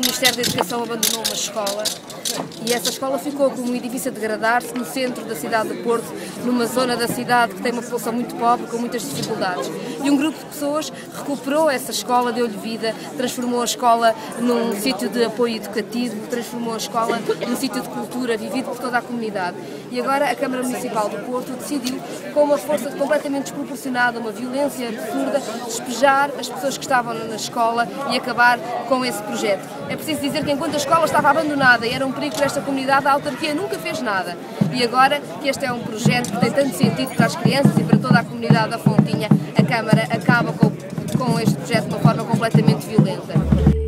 Ministério da Educação abandonou uma escola e essa escola ficou como um edifício a degradar-se no centro da cidade de Porto, numa zona da cidade que tem uma população muito pobre, com muitas dificuldades. E um grupo de pessoas recuperou essa escola, deu-lhe vida, transformou a escola num sítio de apoio educativo, transformou a escola num sítio de cultura vivido por toda a comunidade. E agora a Câmara Municipal do Porto decidiu, com uma força completamente desproporcionada, uma violência absurda, despejar as pessoas que estavam na escola e acabar com esse projeto. É preciso dizer que enquanto a escola estava abandonada e era um perigo para esta comunidade, a autarquia nunca fez nada. E agora que este é um projeto que tem tanto sentido para as crianças e para toda a comunidade da Fontinha, a Câmara acaba com este projeto de uma forma completamente violenta.